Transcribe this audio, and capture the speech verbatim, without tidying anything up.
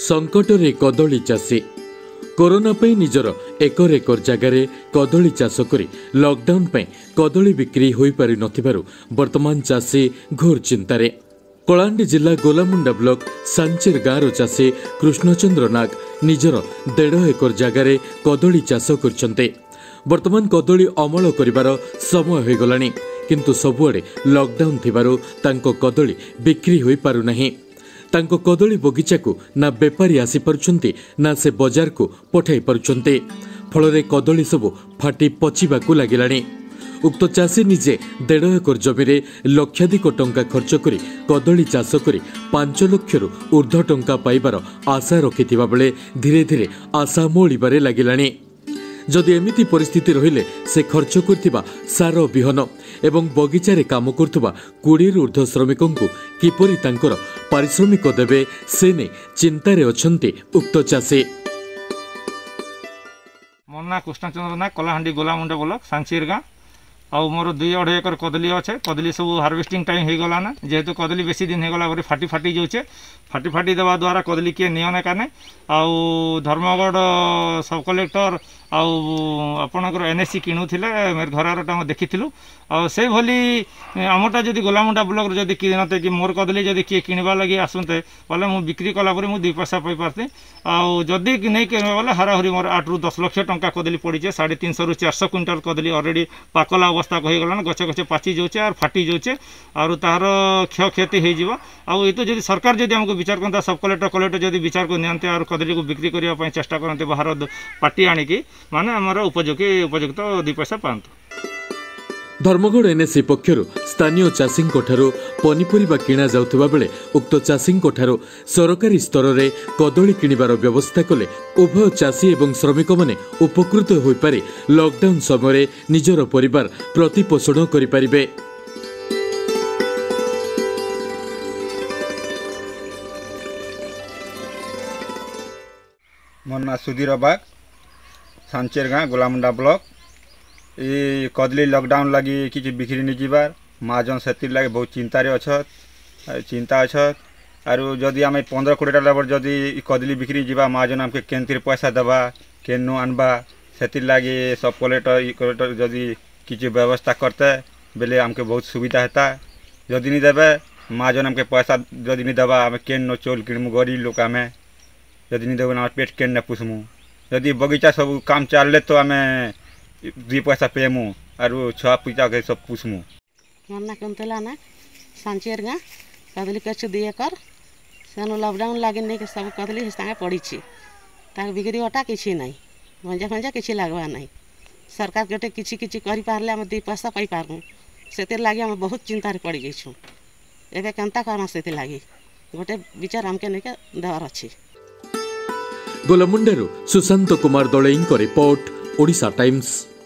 संकटरे कदली चाषी कोरोना पे निजर एकर एकर जगार कदली चाष कर लॉकडाउन पे कदली बिक्री हो पारि नथिबारु वर्तमान चाषी घोर चिंतार। कलाहांडी जिला गोलामुंडा ब्लॉक सांचेर गाँवर चाषी कृष्णचंद्र नाग निजर डेढ़ एकर जगार कदली चाष करछन्ते। वर्तमान कदली अमल करिबार समय हो गलानी, किंतु सबुआडे लॉकडाउन थिबारु तांको कदली बिक्री होई पारु नाही। तांको कदली बगीचा को ना बेपारी आसी पारुछन्ति ना से बाजार को पठाई पारुछन्ति। फलरे कदली सबु फाटी पचिबाकू लागिलानी। उक्त चाषी निजे डेढ़ एकर जमीरे लक्षाधिक टंका खर्च करी कदली चाष करी पांच लक्षरू ऊर्ध्व टंका पाइबार आशा रखिथिबा बेले धीरे धीरे आशा मोलिबारे लागिलानी। जदि एमिति परिस्थिति रहिले से खर्च करथिबा सार बिहन एवं बगीचारे काम करथुबा कोड़े ऊर्ध्व श्रमिकों को किपरि तांकर पारिश्रमिक देबे से ने चिंतारे अछन्ति उक्त चाषी। मोर ना कृष्णचंद्र नाग, कलाहांडी गोलामुंडा ब्लॉक सांचेर गाँ। आ मोर दुई अढ़ाई एकर कदली अच्छे। कदली सब हार्वेस्टिंग टाइम हो गला ना, जेहेतु कदली बेसी दिन हो गला फाटी फाटी जाऊे। फाटी फाटी देवा द्वारा कदली किए नियन काने आउ धर्मगढ़ सब कलेक्टर आपणकर एनएससी किणुले मेरे घर देखी से भली आमटा जदि गोलामुंडा ब्लॉक जदि किनते कि मोर कदली जदि किए किणवा लगी आसते बोले मुझे बिक्री कलापर मुझे दुई पैसा पाई पारती। आदि नहीं बोले हाराहारी मोर आठ रु दस लक्ष टंका कदली पड़े। साढ़े तीन सौ रु चार सौ क्विंटाल कदली अलरेडी पाकला अवस्था हो गलाना, गछ गछ पाची जाऊे और फाटी जाऊे और तार क्षय क्षति हो। ये तो जब सरकार जब आमको विचार करता सब कलेक्टर कलेक्टर जब विचार को नियंते और कदली को बिक्री करने चेष्टा करते बाहर पार्टी आणिकी माने आमर उपयोगी उपयुक्त दुई पैसा पातु। धर्मगढ़ एनएससी पक्षर स्थानीय चाषी पनीपरिबा किणा जाउथिबा बेले उक्त चाषी सरकारी स्तर में कदली किणिबार व्यवस्था कले उभय चाषी एवं श्रमिक माने उपकृत होई पारे लॉकडाउन समय निजर परिवार प्रतिपोषण करि पारिबे। मोर ना सुधीर बाग, सांचेर गाँ गोलामुंडा ब्लॉक। ये कदली लॉकडाउन लगी कि बिक्री नहीं जीवार महाजन से लगे बहुत चिंतार अच्छत चिंता अच्छत। आर जदि आम पंद्रह कोटी टाइम जदि कदली बिक्री जीवा महाजन आमके केनतिर पैसा देवा केनु आनबा से लगे सब कलेक्टर कलेक्टर जदि किसी व्यवस्था करते बेले आमके बहुत सुविधा होता। जदि नहीं देवे महाजन आमके पैसा जदि नहीं देवा आम केन चौल किणमु गरीब लोक आम जदि नहीं देवे पेट केन न पुषमु। जदि बगीचा सब काम चलले तो आम दुई पैसा पेमु और छुआ पिता के सब पुषमु। मोर ना कुंतला ना सांचेर गाँ कदली कछु दुई एकर सेनु लॉकडाउन लगे नहीं सब कदली संगे पड़ी बिक्री अटा किसी ना भंजा भंजा किसी लगवा ना। सरकार गोटे किसी किसी कर पारे आम दुई पैसा पाई पारमु से लगे आम बहुत चिंतार पड़ गई। एवं केन्ता करमा से लगे गोटे विचार आमके नहीं देवार अच्छी। गोलामुंडारू सुशांत कुमार दलई रिपोर्ट, ओडिशा टाइम्स।